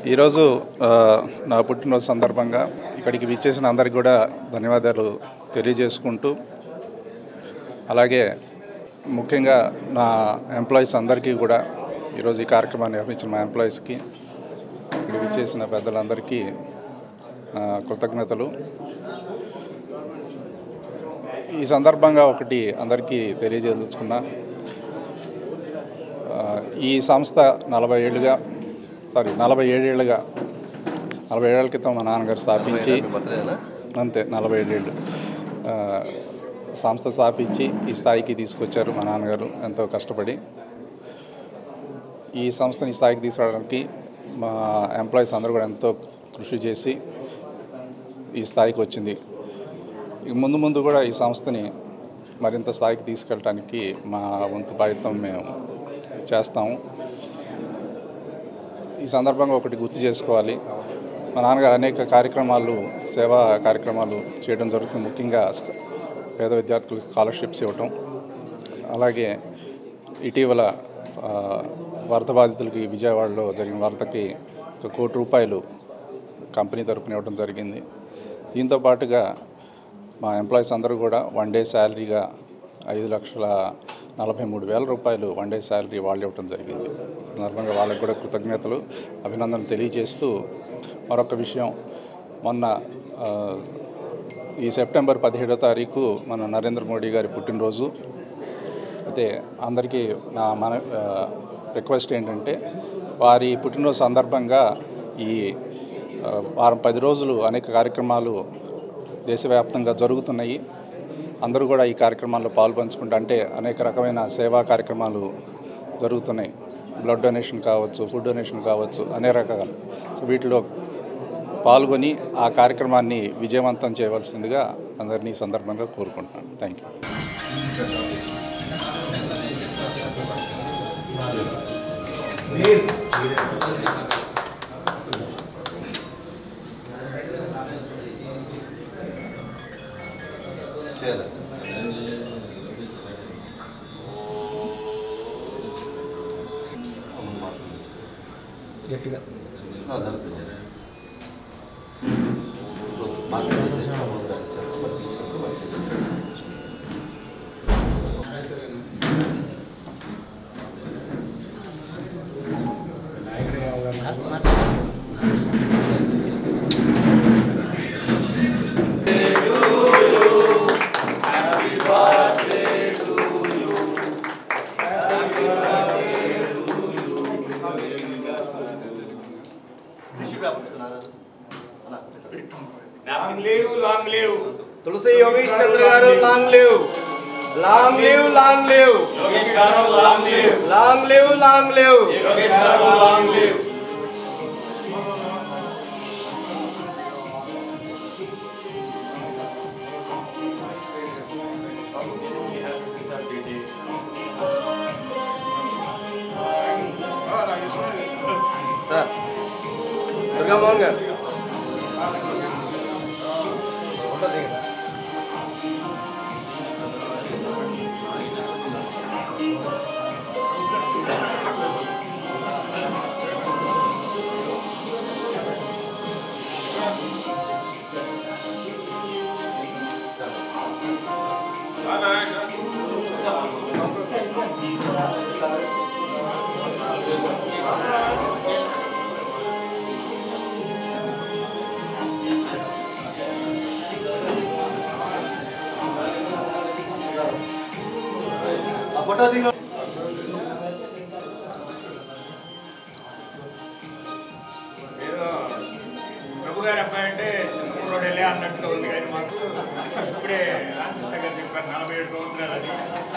ఈరోజు నా పుట్టినరోజు సందర్భంగా ఇక్కడికి విచ్చేసిన అందరికీ కూడా ధన్యవాదాలు తెలియజేసుకుంటూ, అలాగే ముఖ్యంగా నా ఎంప్లాయీస్ అందరికీ కూడా ఈరోజు ఈ కార్యక్రమాన్ని నిర్వహించిన మా ఎంప్లాయీస్కి, ఇక్కడ విచ్చేసిన పెద్దలందరికీ కృతజ్ఞతలు. ఈ సందర్భంగా ఒకటి అందరికీ తెలియజేయదలుచుకున్నా, ఈ సంస్థ 47 ఏళ్ళ క్రితం మా నాన్నగారు స్థాపించి, అంతే 47 ఏళ్ళు సంస్థ స్థాపించి ఈ స్థాయికి తీసుకొచ్చారు మా నాన్నగారు ఎంతో కష్టపడి. ఈ సంస్థని ఈ స్థాయికి తీసుకురావడానికి మా ఎంప్లాయీస్ అందరూ కూడా ఎంతో కృషి చేసి ఈ స్థాయికి వచ్చింది. ముందు కూడా ఈ సంస్థని మరింత స్థాయికి తీసుకెళ్ళడానికి మా వంతు ప్రయత్నం మేము చేస్తాము. ఈ సందర్భంగా ఒకటి గుర్తు చేసుకోవాలి, మా నాన్నగారు అనేక కార్యక్రమాలు, సేవా కార్యక్రమాలు చేయడం జరుగుతుంది. ముఖ్యంగా పేద విద్యార్థులకు స్కాలర్షిప్స్ ఇవ్వటం, అలాగే ఇటీవల వరద బాధితులకి విజయవాడలో జరిగిన వరదకి 1 కోటి రూపాయలు కంపెనీ తరపున ఇవ్వడం జరిగింది. దీంతో పాటుగా మా ఎంప్లాయీస్ అందరూ కూడా 1 డే శాలరీగా 5,43,000 రూపాయలు 1 డే శాలరీ వాళ్ళు ఇవ్వడం జరిగింది. సందర్భంగా వాళ్ళకి కూడా కృతజ్ఞతలు, అభినందనలు తెలియజేస్తూ, మరొక విషయం, మొన్న ఈ సెప్టెంబర్ 17వ తారీఖు మన నరేంద్ర మోడీ గారి పుట్టినరోజు. అయితే అందరికీ మన రిక్వెస్ట్ ఏంటంటే, వారి పుట్టినరోజు సందర్భంగా ఈ వారం 10 రోజులు అనేక కార్యక్రమాలు దేశవ్యాప్తంగా జరుగుతున్నాయి. అందరూ కూడా ఈ కార్యక్రమాల్లో పాల్పంచుకుంటూ, అంటే అనేక రకమైన సేవా కార్యక్రమాలు జరుగుతున్నాయి. బ్లడ్ డొనేషన్ కావచ్చు, ఫుడ్ డొనేషన్ కావచ్చు, అనేక రకాలు. సో వీటిలో పాల్గొని ఆ కార్యక్రమాన్ని విజయవంతం చేయవలసిందిగా అందరినీ ఈ సందర్భంగా కోరుకుంటున్నాను. Thank you. గట్టిగా Long live Tulsi Yogesh Chandra garu, long live, long live, long live Yogesh garu, long live, long live, long live Yogesh garu, long live. Sir, Durga Mohan garu. Prabhu గారి అబ్బాయి అంటే చిన్నప్పుడు వెళ్ళే అన్నట్టుగా ఉంది, కానీ మాకు ఇప్పుడే రామకృష్ణ గారు చెప్పారు 47 సంవత్సరాలు.